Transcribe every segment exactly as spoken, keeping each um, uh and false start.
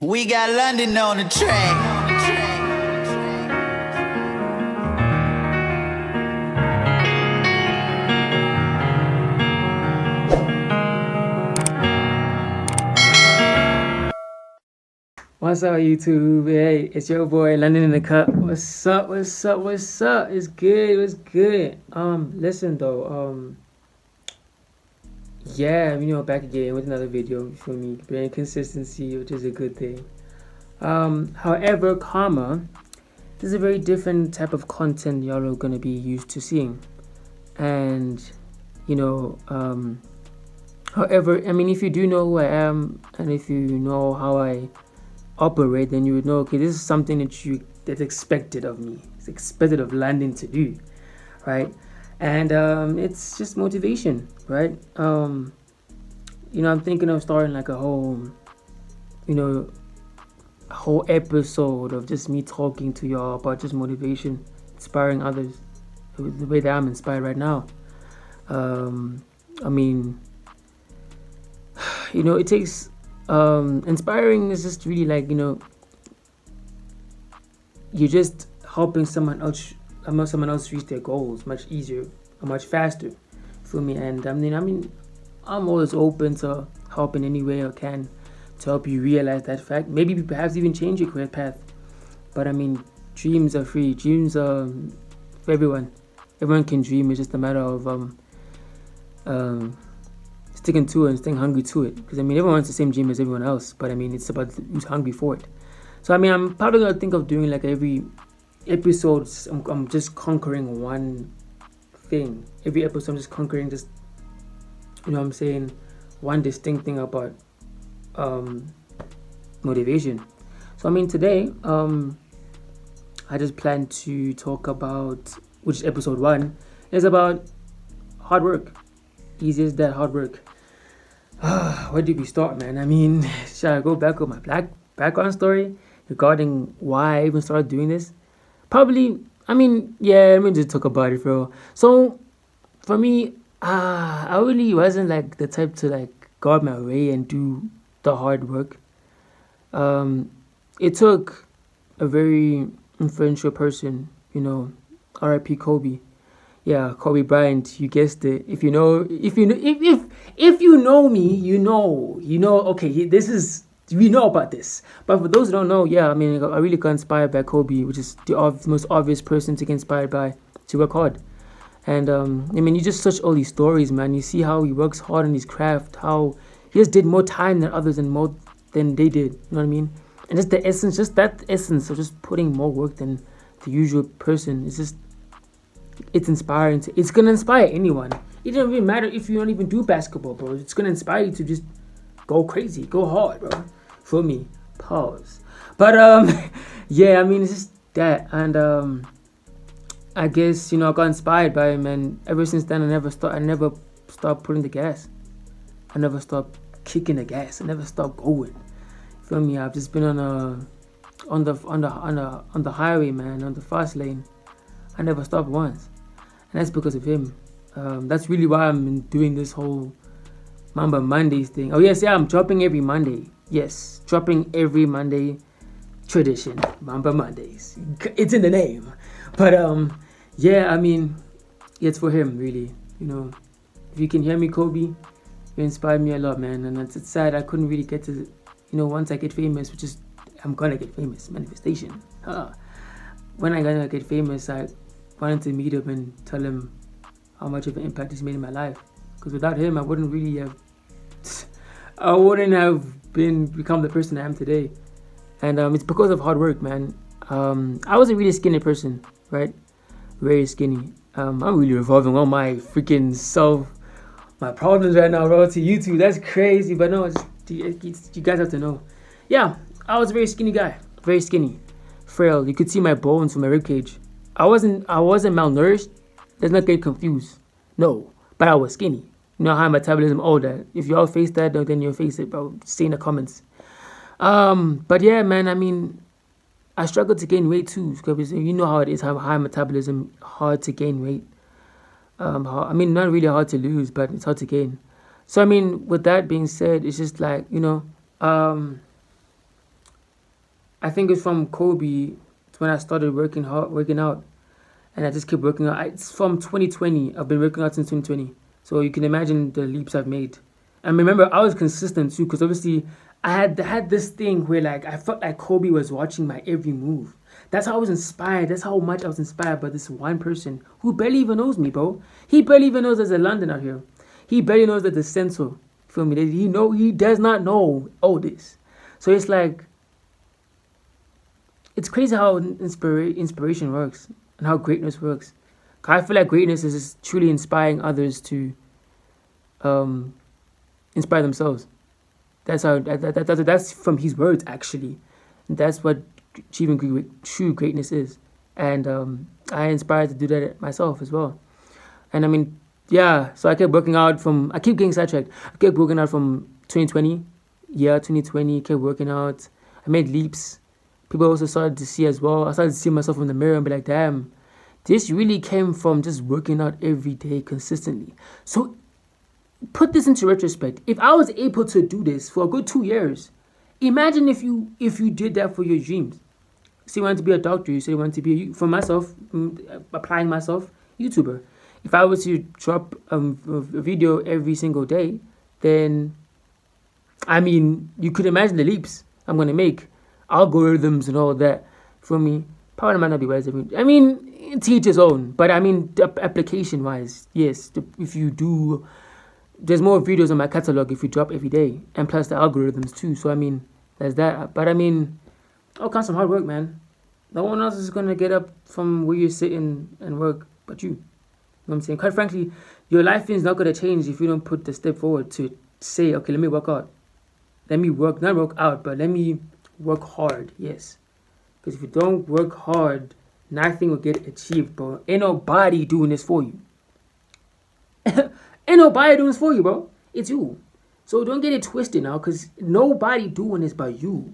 We got London on the track. What's up, YouTube? Hey, it's your boy London in the Cup. What's up? What's up? What's up? It's good. It's good. Um, listen though. Um, yeah, you know, back again with another video. You feel me? Bringing consistency, which is a good thing. Um, however, comma, this is a very different type of content y'all are gonna be used to seeing, and you know, um, however, I mean, if you do know who I am, and if you know how I operate, then you would know, okay, this is something that you that's expected of me. It's expected of London to do, right? And um, it's just motivation, right? Um, you know, I'm thinking of starting like a whole, you know, a whole episode of just me talking to y'all about just motivation, inspiring others, the way that I'm inspired right now. Um, I mean, you know, it takes. Um, inspiring is just really like, you know, you're just helping someone else, someone else reach their goals much easier, or much faster, for me. And I mean, I mean, I'm always open to helping any way I can to help you realize that fact. Maybe perhaps even change your career path. But I mean, dreams are free. Dreams are for everyone. Everyone can dream. It's just a matter of um, um. sticking to it and staying hungry to it, because I mean everyone wants the same dream as everyone else, but I mean it's about who's hungry for it. So I mean I'm probably gonna think of doing like every episode I'm, I'm just conquering one thing. Every episode I'm just conquering just, you know what I'm saying, one distinct thing about um motivation. So I mean today um I just plan to talk about, which is episode one, is about hard work. Easy as that, hard work. Where did we start, man? I mean, should I go back with my black background story regarding why I even started doing this? Probably, I mean, yeah, let me just talk about it, bro. So, for me, uh, I really wasn't like the type to like go out my way and do the hard work. Um, it took a very influential person, you know, R I P Kobe. Yeah, Kobe Bryant, you guessed it. If you know, if you know, if if if you know me, you know, you know. Okay, this is we know about this. But for those who don't know, yeah, I mean, I really got inspired by Kobe, which is the ov- most obvious person to get inspired by to work hard. And um, I mean, you just search all these stories, man. You see how he works hard on his craft, how he just did more time than others and more than they did. You know what I mean? And just the essence, just that essence of just putting more work than the usual person. It's just. It's inspiring. To, it's gonna inspire anyone. It doesn't really matter if you don't even do basketball, bro. It's gonna inspire you to just go crazy, go hard, bro. For me, pause. But um, yeah, I mean it's just that, and um, I guess you know I got inspired by him, and ever since then I never stop. I never stopped putting the gas. I never stopped kicking the gas. I never stopped going. Feel me? I've just been on a on the on the on the on the highway, man, on the fast lane. I never stopped once, and that's because of him. Um, that's really why I'm doing this whole Mamba Mondays thing. Oh yes, yeah, I'm dropping every Monday. Yes, dropping every Monday. Tradition, Mamba Mondays. It's in the name. But um, yeah, I mean, it's for him, really. You know, if you can hear me, Kobe, you inspired me a lot, man. And it's, it's sad I couldn't really get to, you know, once I get famous, which is I'm gonna get famous. Manifestation. Huh. When I gonna get famous, I wanted to meet him and tell him how much of an impact he's made in my life. Because without him, I wouldn't really have, I wouldn't have been become the person I am today. And um, it's because of hard work, man. Um, I was a really skinny person, right? Very skinny. Um, I'm really revolving all my freaking self, my problems right now, bro, to YouTube. That's crazy, but no, it's, it's, you guys have to know. Yeah, I was a very skinny guy, very skinny, frail. You could see my bones from my ribcage. I wasn't I wasn't malnourished. Let's not get confused. No, but I was skinny. You know, high metabolism, all that. If y'all face that, then you'll face it, bro. Say in the comments. Um, but yeah, man, I mean, I struggled to gain weight too. Because you know how it is, how high metabolism, hard to gain weight. Um, hard, I mean, not really hard to lose, but it's hard to gain. So, I mean, with that being said, it's just like, you know, um, I think it's from Kobe. It's when I started working hard, working out, and I just kept working out. It's from twenty twenty. I've been working out since twenty twenty. So you can imagine the leaps I've made. And remember, I was consistent too, because obviously I had had this thing where like I felt like Kobe was watching my every move. That's how I was inspired. That's how much I was inspired by this one person who barely even knows me, bro. He barely even knows there's a London out here. He barely knows that the censor. Feel me? He know he does not know all this. So it's like, it's crazy how inspira- inspiration works and how greatness works. I feel like greatness is truly inspiring others to um, inspire themselves. That's how that, that, that, that's from his words, actually. That's what achieving true greatness is. And um, I inspired to do that myself as well. And I mean, yeah, so I kept working out from, I keep getting sidetracked. I kept working out from twenty twenty. Yeah, twenty twenty, kept working out. I made leaps. People also started to see as well. I started to see myself in the mirror and be like, damn, this really came from just working out every day consistently. So put this into retrospect. If I was able to do this for a good two years, imagine if you if you did that for your dreams. Say you wanted to be a doctor, you say you wanted to be, a, for myself, applying myself, YouTuber. If I was to drop um, a video every single day, then, I mean, you could imagine the leaps I'm going to make. Algorithms and all that. For me, probably might not be wise. I mean, to each his own. But I mean, application-wise, yes. If you do, there's more videos on my catalog if you drop every day. And plus the algorithms too. So, I mean, there's that. But I mean, all kinds of hard work, man. No one else is going to get up from where you're sitting and work but you. You know what I'm saying? Quite frankly, your life is not going to change if you don't put the step forward to say, okay, let me work out. Let me work, not work out, but let me work hard, yes. Because if you don't work hard, nothing will get achieved, bro. Ain't nobody doing this for you. Ain't nobody doing this for you, bro. It's you. So don't get it twisted now, because nobody doing this but you.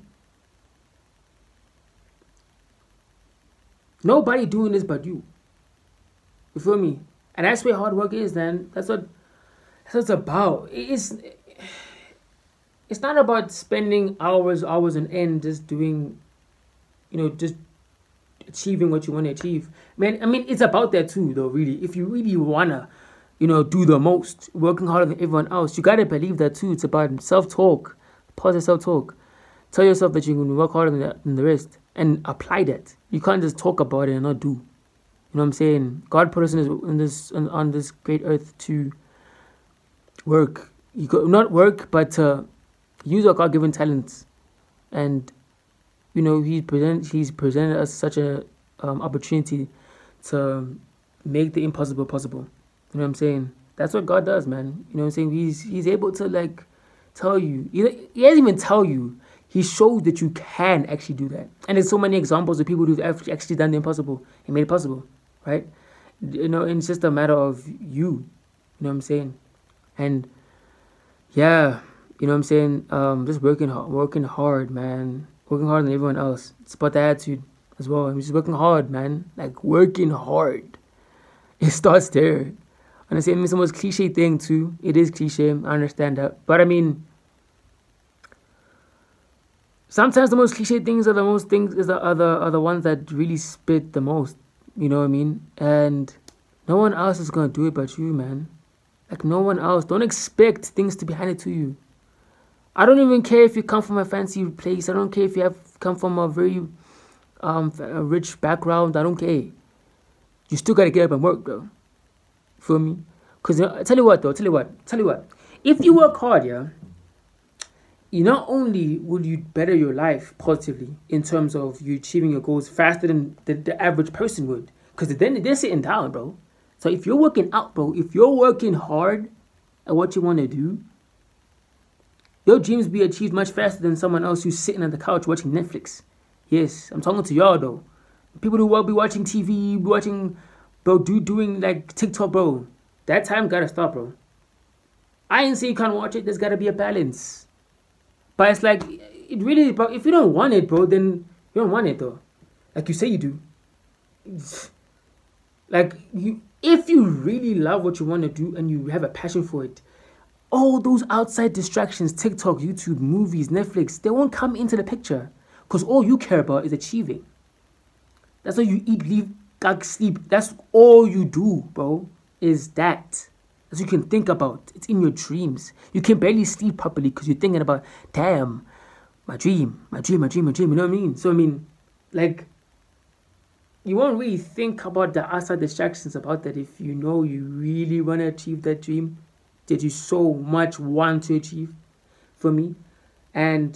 Nobody doing this but you. You feel me? And that's where hard work is, man. That's what, that's what it's about. It's... It's not about spending hours, hours on end just doing, you know, just achieving what you want to achieve. Man, I mean, it's about that too, though, really. If you really want to, you know, do the most, working harder than everyone else, you got to believe that too. It's about self-talk, positive self-talk. Tell yourself that you're going to work harder than the, than the rest and apply that. You can't just talk about it and not do. You know what I'm saying? God put us in this, in this on, on this great earth to work. You could not work, but uh, use our God-given talents, and you know he present he's presented us such a um, opportunity to make the impossible possible. You know what I'm saying? That's what God does, man. You know what I'm saying? He's he's able to like tell you. He, he doesn't even tell you. He shows that you can actually do that. And there's so many examples of people who've actually done the impossible and made it possible, right? You know, and it's just a matter of you. You know what I'm saying? And yeah. You know what I'm saying? Um, just working hard, working hard, man. Working harder than everyone else. It's about the attitude as well. I'm just working hard, man. Like, working hard. It starts there. And I say, I mean, it's the most cliche thing, too. It is cliche. I understand that. But, I mean, sometimes the most cliche things are the most things, is the, are, the, are the ones that really spit the most. You know what I mean? And no one else is going to do it but you, man. Like, no one else. Don't expect things to be handed to you. I don't even care if you come from a fancy place. I don't care if you have come from a very um, a rich background. I don't care. You still got to get up and work, though. Feel me? Because you know, tell you what, though. Tell you what. Tell you what. If you work hard, yeah, you not only will you better your life positively in terms of you achieving your goals faster than the, the average person would. Because then they're sitting down, bro. So if you're working out, bro, if you're working hard at what you want to do, your dreams be achieved much faster than someone else who's sitting on the couch watching Netflix. Yes, I'm talking to y'all, though. People who will be watching T V, be watching, bro, do doing, like, TikTok, bro. That time gotta stop, bro. I ain't say you can't watch it. There's gotta be a balance. But it's like, it really, bro, if you don't want it, bro, then you don't want it, though. Like you say you do. Like, you, if you really love what you want to do and you have a passion for it, all those outside distractions, TikTok, YouTube, movies, Netflix, they won't come into the picture. Because all you care about is achieving. That's all you eat, leave, gag, sleep. That's all you do, bro, is that. That's what you can think about. It's in your dreams. You can barely sleep properly because you're thinking about, damn, my dream, my dream, my dream, my dream. You know what I mean? So, I mean, like, you won't really think about the outside distractions about that if you know you really want to achieve that dream that you so much want to achieve, for me. And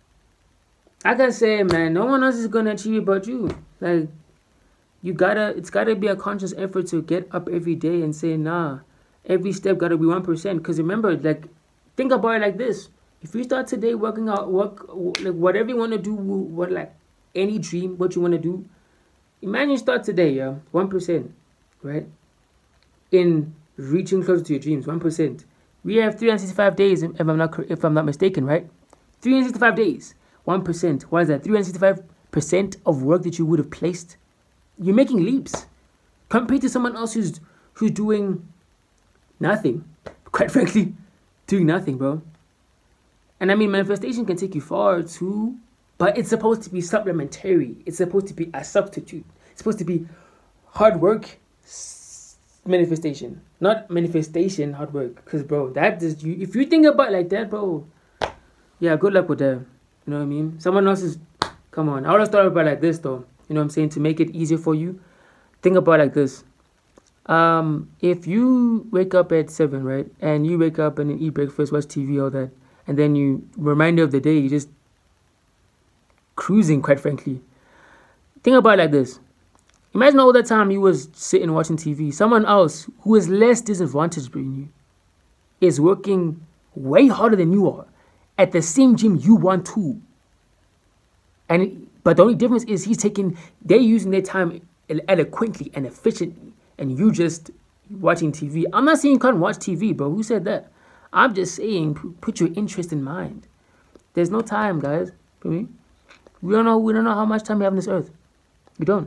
I can say, man, no one else is going to achieve it but you. Like, you gotta, it's gotta be a conscious effort to get up every day and say, nah, every step gotta be one percent. Because remember, like, think about it like this. If you start today working out, work, like, whatever you want to do, what, like, any dream, what you want to do, imagine you start today, yeah, one percent, right? In reaching closer to your dreams, one percent. We have three hundred sixty-five days, if I'm not, if I'm not mistaken, right? three hundred sixty-five days, one percent. What is that? three hundred sixty-five percent of work that you would have placed. You're making leaps compared to someone else who's who's doing nothing. Quite frankly, doing nothing, bro. And I mean, manifestation can take you far too, but it's supposed to be supplementary. It's supposed to be a substitute. It's supposed to be hard work, manifestation, not manifestation, hard work. Because, bro, that is you. If you think about it like that, bro, yeah, good luck with that. You know what I mean? Someone else is. Come on, I want to start about it like this though. You know what I'm saying? To make it easier for you, think about it like this. Um, if you wake up at seven, right, and you wake up and then eat breakfast, watch T V, all that, and then you remainder of the day, you just cruising, quite frankly. Think about it like this. Imagine all the time you was sitting watching T V. Someone else who is less disadvantaged than you is working way harder than you are at the same gym you want to. And but the only difference is he's taking, they're using their time eloquently and efficiently, and you just watching T V. I'm not saying you can't watch T V, bro. Who said that? I'm just saying put your interest in mind. There's no time, guys. For me, we don't know. We don't know how much time we have on this earth. We don't.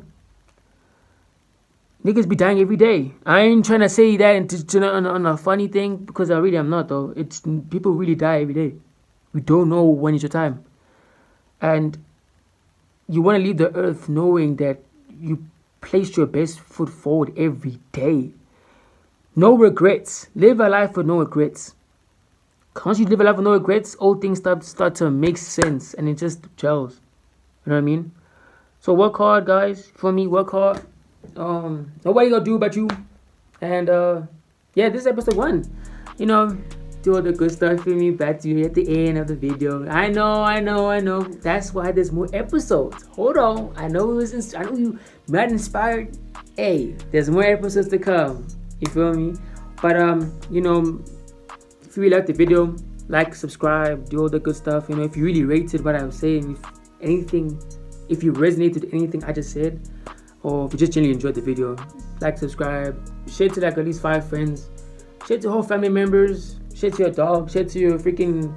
Niggas be dying every day. I ain't trying to say that and to, to, on, on a funny thing, because I really am not though. It's people really die every day. We don't know when is your time, and you want to leave the earth knowing that you placed your best foot forward every day. No regrets. Live a life with no regrets. Once you live a life with no regrets, all things start start to make sense and it just gels. You know what I mean? So work hard, guys. For me, work hard. Um, nobody gonna do but you. And uh, yeah, this is episode one. You know, do all the good stuff for me. Back to you at the end of the video. I know, I know, I know. That's why there's more episodes. Hold on. I know it was. Ins- I know you not inspired. Hey, there's more episodes to come. You feel me? But um, you know, if you really like the video, like, subscribe, do all the good stuff. You know, if you really rated what I was saying, if anything, if you resonated with anything I just said, or if you just genuinely enjoyed the video, like, subscribe, share to like at least five friends, share to whole family members. Share to your dog, share to your freaking,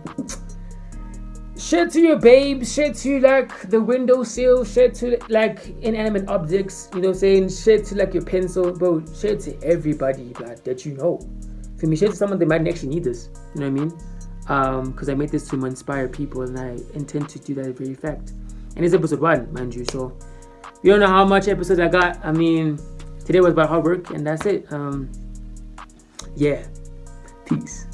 share to your babe, share to like the windowsill, share to like inanimate objects, you know what I'm saying? Share to like your pencil, bro, share to everybody like, that you know. For me, share to someone that might actually need this, you know what I mean? Um, because I made this to inspire people and I intend to do that very fact. And it's episode one, mind you, so you don't know how much episodes I got. I mean, today was about hard work and that's it. Um, yeah, peace.